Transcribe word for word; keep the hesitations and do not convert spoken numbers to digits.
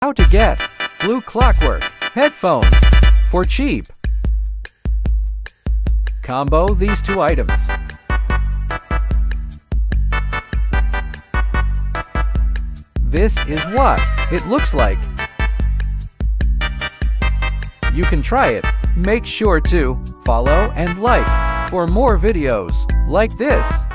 How to get blue Clockwork headphones for cheap. Combo these two items. This is what it looks like. You can try it. Make sure to follow and like for more videos like this.